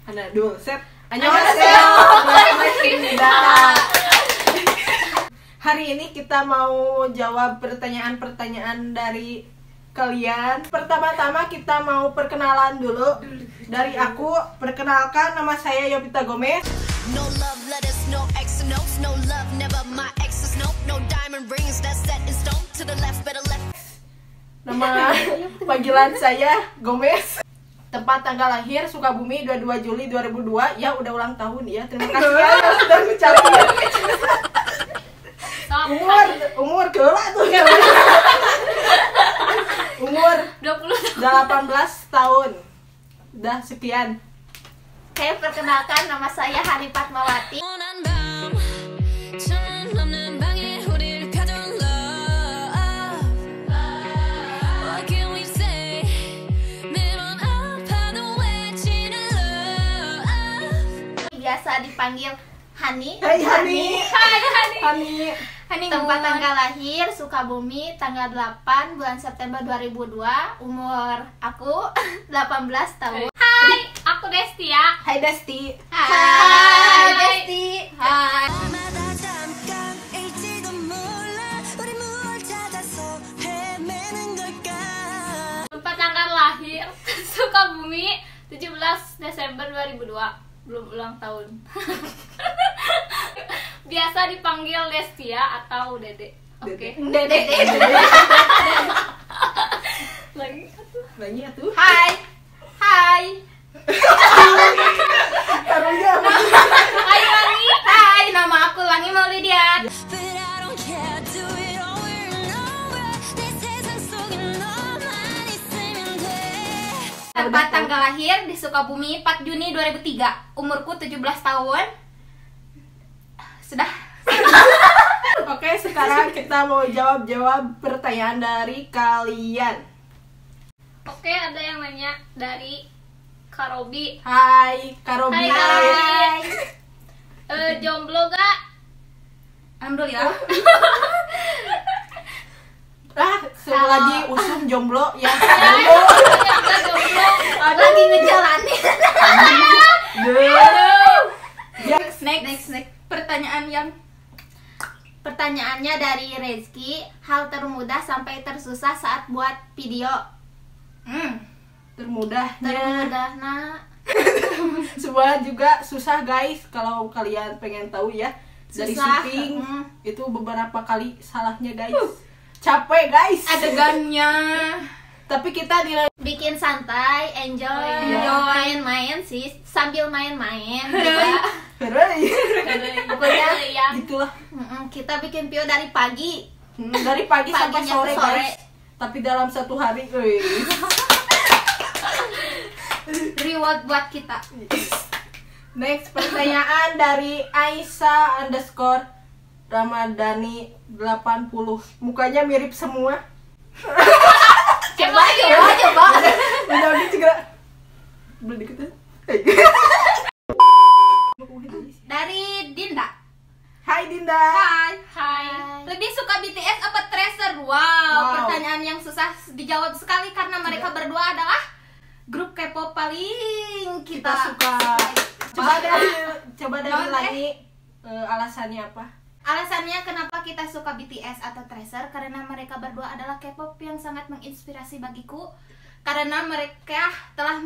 Ada dua set. Annyeonghaseyo. Hari ini kita mau jawab pertanyaan-pertanyaan dari kalian. Pertama-tama kita mau perkenalan dulu. Dari aku, perkenalkan, nama saya Yovita Gomez. No love letters, no X notes, no love, never my exes, no diamond rings that's set in stone. To the left, better left. Nama panggilan saya Gomez. Tempat tanggal lahir Sukabumi 22 Juli 2002. Ya udah ulang tahun ya. Terima kasih ya yang sudah ngucapin. Umur keula tuh. Umur 18 tahun. Udah sekian. Saya perkenalkan, nama saya Hani Fatmawati. Biasa dipanggil Hani. Hai Hani. Hai Hani. Hani. Tempat tanggal lahir Sukabumi, tanggal 8 bulan September 2002. Umur aku 18 tahun. Hai, aku Destia. Hai Desti. Hai Desti. Hai. Tempat tanggal lahir Sukabumi 17 Desember 2002. Belum ulang tahun. Biasa dipanggil Destia atau Dede. Oke. Dede. Lagi atuh. Hai. Hai. Karunya apa? Hai Wangi. Hai, nama aku Wangi Maulidia. Tempat tanggal lahir di Sukabumi 4 Juni 2003. Umurku 17 tahun. Sudah. Oke, sekarang kita mau jawab pertanyaan dari kalian. Oke, ada yang nanya dari Karobi. Hai, Karobi. Hai. Jomblo gak? Alhamdulillah. Lagi usum jomblo ya. Jomblo. Lagi ngejalanin. Next. Pertanyaannya dari Rezki. Hal termudah sampai tersusah saat buat video. Termudahnya Nah. sebuah juga susah guys. Kalau kalian pengen tahu ya, dari Susah. syuting itu beberapa kali salahnya guys. Capek guys Adegannya. Tapi kita nilai Bikin santai, enjoy, main sih, sambil main-main juga. Pokoknya Ya. gitulah. Kita bikin video dari pagi. Dari pagi sampai Paginya sore ke sore. guys. Tapi dalam satu hari Reward buat kita. Next pertanyaan dari Aisyah_Ramadhani 80. Mukanya mirip semua. Coba. Udah juga. Belum dikit ya. Dari Dinda. Hai Dinda. Hai. Lebih suka BTS apa Treasure? Wow, pertanyaan yang susah dijawab sekali karena mereka berdua adalah grup K-pop paling Kita kita suka. Coba dari lagi alasannya apa? Alasannya kenapa kita suka BTS atau Treasure karena mereka berdua adalah K-pop yang sangat menginspirasi bagiku. Karena mereka telah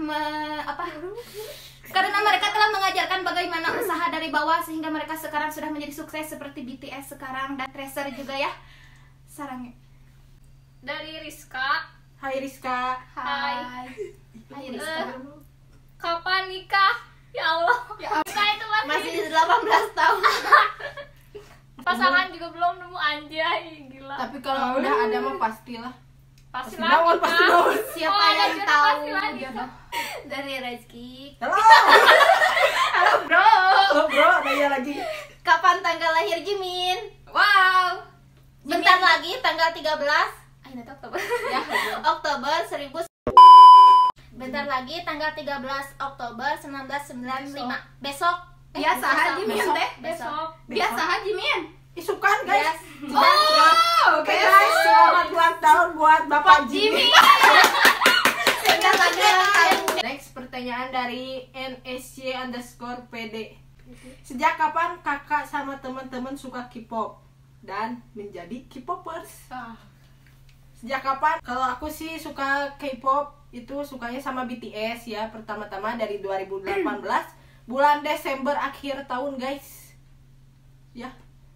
mengajarkan bagaimana usaha dari bawah sehingga mereka sekarang sudah menjadi sukses seperti BTS sekarang dan Treasure juga ya. Sarangnya. Dari Rizka. Hai Rizka. Hai. Hai Rizka. Kapan nikah? Ya Allah. Nikah itu Masih 18 tahun. Pasangan juga belum nemu, anjay, gila. Tapi kalau udah ada mah pastilah. Pasti Naon, pasti naon. Siapa Oh, yang ada tahu pasti lagi. jodoh dari Rezki. Halo. Halo bro. Halo bro, nanya lagi. Kapan tanggal lahir Jimin? Wow. Bentar lagi tanggal 13. Nanti Oktober. Ya, Oktober 1000. Bentar lagi tanggal 13 Oktober 1995. Besok. Biasa Jimin teh. besok. Biasa Jimin. Isukan guys. Oh, Oke guys, selamat ulang tahun buat Bapak Jimmy. Jimmy. Next pertanyaan dari NSC_PD. Sejak kapan kakak sama teman-teman suka K-pop dan menjadi K-popers? Sejak kapan? Kalau aku sih suka K-pop itu sukanya sama BTS ya. Pertama-tama dari 2018 bulan Desember akhir tahun guys. Ya.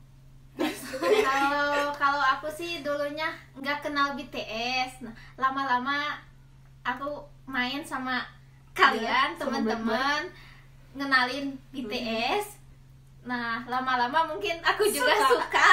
Kalau aku sih dulunya nggak kenal BTS. Nah, lama-lama aku main sama kalian teman-teman ngenalin BTS. Nah, lama-lama mungkin aku juga suka.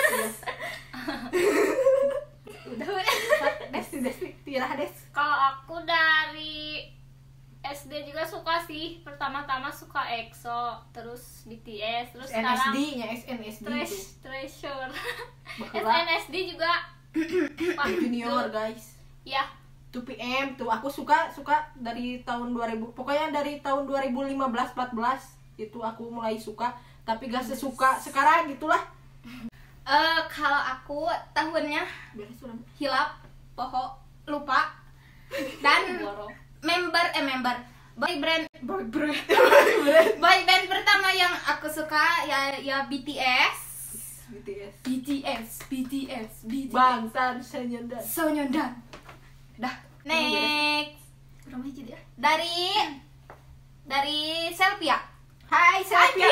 Udah Desi, Tirah Des. Kalau aku dari SD juga suka sih. Pertama-tama suka EXO, terus BTS, terus sekarang SNSD-nya SNSD itu. Treasure. Bakulah. SNSD juga Junior guys. ya. 2PM tuh aku suka dari tahun 2000, pokoknya dari tahun 2015-14 itu aku mulai suka, tapi gak sesuka sekarang gitulah. Kalau aku tahunnya hilap, poho, lupa. Dan member boy band pertama yang aku suka ya BTS. Bangtan Sonyeondan. Dah, next. Dari Selvia. Hai Selvia.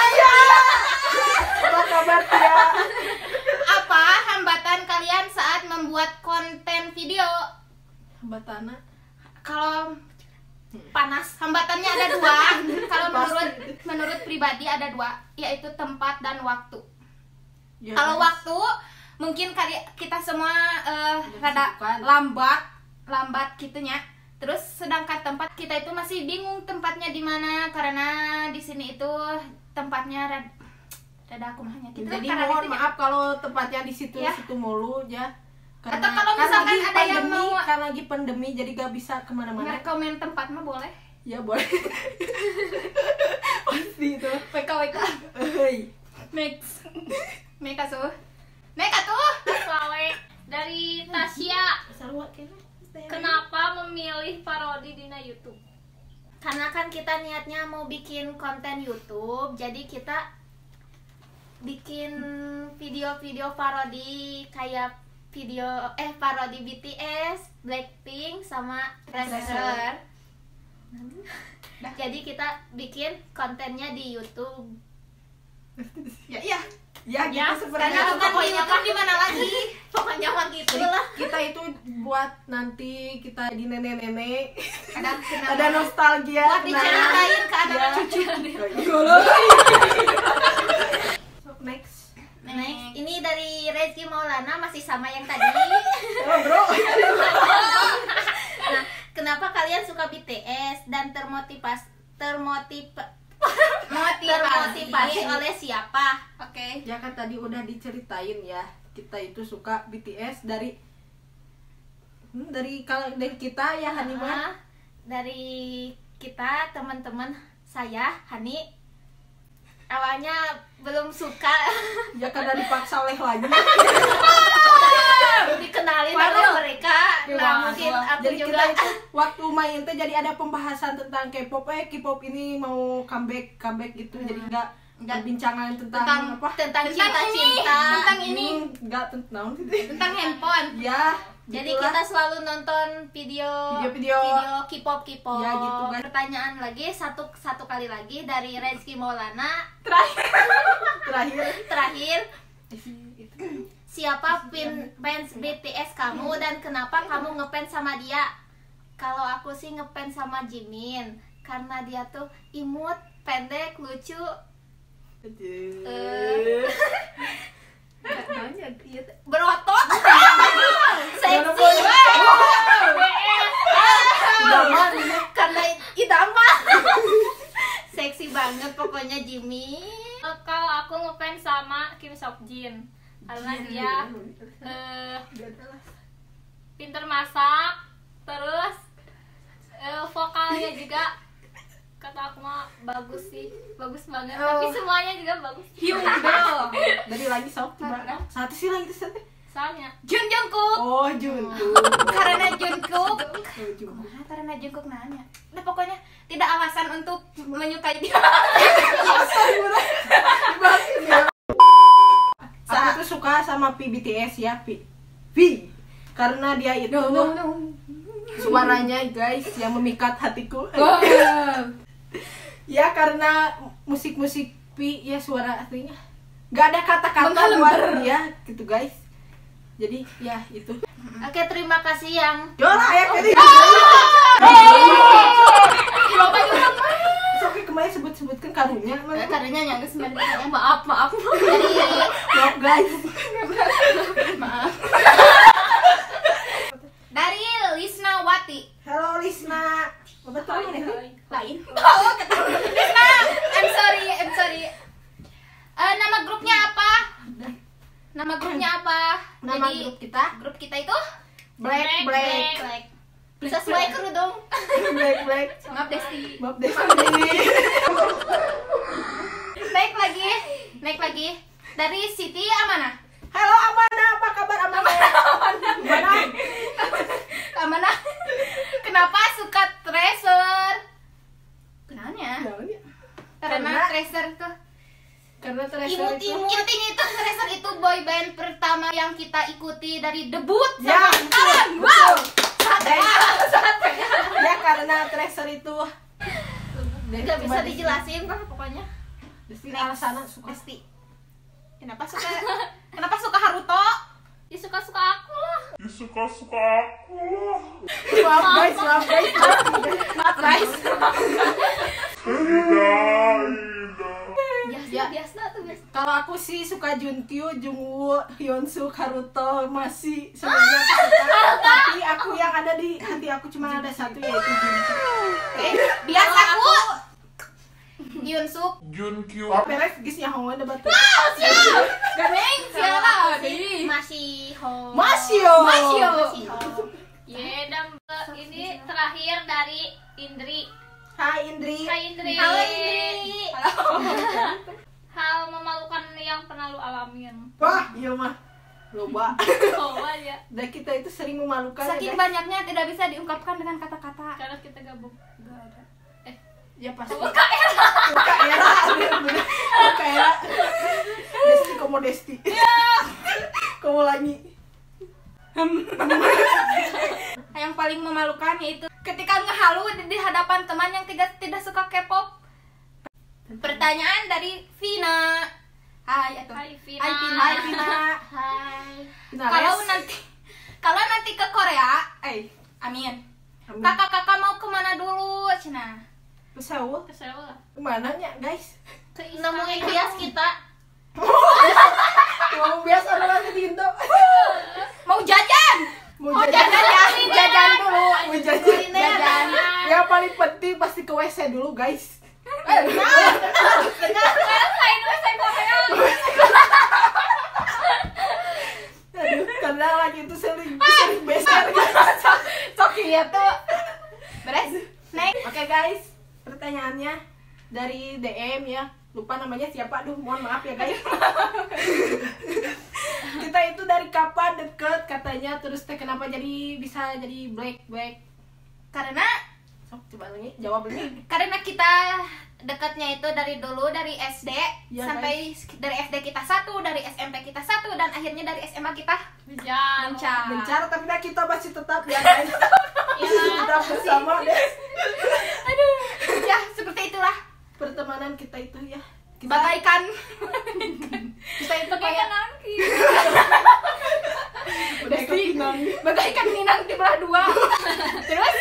Apa kabar Tia? Apa hambatan kalian saat membuat konten video? Hambatana. Kalau panas, hambatannya ada dua. Kalau menurut pribadi ada dua, yaitu tempat dan waktu. Ya, Kalau guys. waktu mungkin kita semua rada Kesibukan. lambat gitunya. Terus sedangkan tempat kita itu masih bingung tempatnya di mana, karena di sini itu tempatnya rada kumahnya gitu. Jadi Karena mohon itu maaf kalau tempatnya di situ Ya. mulu ya. Atau kalau misalkan lagi ada yang pandemi, mau- kan lagi pandemi jadi gak bisa kemana-mana. rekomen tempat mah boleh. Ya boleh. Pasti itu. WK. Hei. Next. Meka tuh. Slawe dari Tasya. Kenapa memilih parodi di YouTube? Karena kan kita niatnya mau bikin konten YouTube, jadi kita bikin video-video parodi kayak parodi BTS, Blackpink sama Treasure. Jadi kita bikin kontennya di YouTube. Ya gitu seperti Karena itu. bukan di YouTube di mana lagi? Pokoknya mah gitu Jadi lah. kita itu buat nanti kita di nenek-nenek Ada ada nostalgia. buat diceritain ke anak cucu. So, next. Next, ini dari Rezky Maulana, masih sama yang tadi. Oh, bro. Nah, kenapa kalian suka BTS dan termotivasi oleh siapa? Oke. Ya kan tadi udah diceritain ya. Kita itu suka BTS dari kita ya Hanima. Dari kita teman-teman saya Hani awalnya belum suka. Ya karena dipaksa oleh lagi. Dikenalin Waduh. oleh mereka. Nah, Waduh. mungkin aku Jadi juga kita itu waktu main tuh jadi ada pembahasan tentang K-pop. K-pop ini mau comeback gitu. Jadi enggak bincangan tentang apa? tentang cinta-cinta. Tentang ini. Enggak tentang Tentang handphone. Ya. Jadi gitulah. kita selalu nonton Video-video. K-pop. Ya, gitu, guys. Pertanyaan lagi satu kali lagi dari Rezky Maulana. Terakhir, siapa fans BTS kamu dan kenapa kamu ngefans sama dia? Kalau aku sih ngefans sama Jimin karena dia tuh imut, pendek, lucu. Berotot, seksi, karena idaman, seksi banget pokoknya Jimmy. Kalau aku ngefans sama Kim Seokjin karena dia pinter masak, terus vokalnya juga kata aku mah bagus sih, bagus banget. Tapi semuanya juga bagus. Dari lagi sok coba. Satu sih lagi satu. Soalnya Jun Jungkook. Oh, Jungkook. Karena Jungkook. Oh, Jungkook. Karena Jungkook nanya. Udah pokoknya tidak alasan untuk menyukai dia. Aku tuh suka sama BTS ya, V. Karena dia itu suaranya guys yang memikat hatiku. Ya karena musik-musik P ya suara aslinya nggak ada kata-kata buat dia gitu guys. Jadi ya itu. Oke, terima kasih yang Jola ya tadi. Oke, kemarin sebut-sebutkan karunya. karenanya yang sebenarnya maaf. Maaf guys. Dari Lisnawati. Halo Lisna. Betul nih. Lain. Lisna, I'm sorry. Nama grupnya apa? Nama grupnya apa? Nama Jadi, grup kita itu Black. sesuai kerudung. Black. Maaf Desti. Maaf deh. Naik lagi. Dari Siti Amanah. Halo Amana, apa kabar Amana? Amanah. Kenapa suka Treasure? Kenanya? Karena Treasure tuh Karena Treasure itu intinya itu Treasure itu boy band pertama yang kita ikuti dari debut ya, sampai sekarang. Wow. ya karena Treasure itu Gak bisa dijelasin lah pokoknya. Desti alasan suka. Desti. Kenapa suka Haruto? ya suka-suka aku lah. Maaf guys. Biasa tuh. Kalau aku sih suka Junkyu, Jungwoo, Hyunsuk, Haruto, masih semuanya aku suka. Tapi aku yang ada di hati aku cuma ada satu yaitu Junkyu. Biasa aku Hyunsuk. Beres gisnya Hongo ada batu. Gameng siapa? Masio. Ya dan ini terakhir dari Indri. Hai Indri. Hai Indri. Halo Indri. Hal memalukan yang pernah lu alamin. Wah, iya mah. Loba. Oh aja. Dan kita itu sering memalukan. Saking banyaknya tidak bisa diungkapkan dengan kata-kata. Karena kita gabung. Gak ada. Ya pasti. Buka era. Desti komo Desti. Komo lagi. Yang paling memalukan yaitu ketika ngehalu di hadapan teman yang tidak suka K-pop. Pertanyaan dari Vina. Hai atuh. Hai Vina. Hai Vina. Hai. Vina Kalau nanti ke Korea, amin. Amin. Kakak-kakak mau kemana dulu, Cina? Ke Seoul. Kesel lah. Kemana nya guys? Nemuin bias kita. Mau biasa orang di Indo. Mau jajan. Mau Jajan dulu. Mau jajan. Yang paling penting pasti ke WC dulu guys. Aduh, karena lagi itu sering besar. Iya tuh. Beres. Next. Oke guys, pertanyaannya dari DM ya. Lupa namanya siapa, aduh mohon maaf ya guys. Kita itu dari kapan deket katanya, terus teh kenapa bisa jadi black? Karena Sok coba lagi jawab ini. Karena kita dekatnya itu dari dulu, dari SD Ya, sampai dari SD kita satu, dari SMP kita satu, dan akhirnya dari SMA kita Bencar. Bencar tapi kita masih tetap ya guys. Masih tetap bersama deh. Aduh, ya seperti itulah Pertemanan kita itu ya. bagaikan Kita itu kayak bagaikan Minang di belah dua. Terus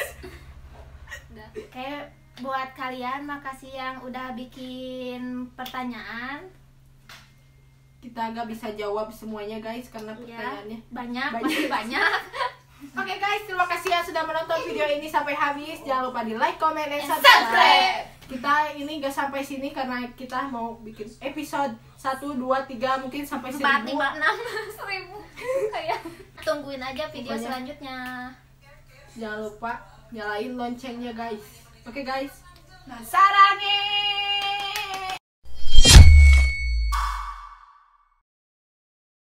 kayak buat kalian makasih yang udah bikin pertanyaan. Kita nggak bisa jawab semuanya guys karena Ya, pertanyaannya banyak, masih banyak. Oke guys, terima kasih ya sudah menonton video ini sampai habis. Jangan lupa di like, comment, dan Subscribe. subscribe. Kita ini gak sampai sini karena kita mau bikin episode 1, 2, 3 mungkin sampai 4, 1000. 5, 6, 1000 kayak. Tungguin aja video Pokoknya. selanjutnya. Jangan lupa nyalain loncengnya guys. Oke guys. Nah, sarangin.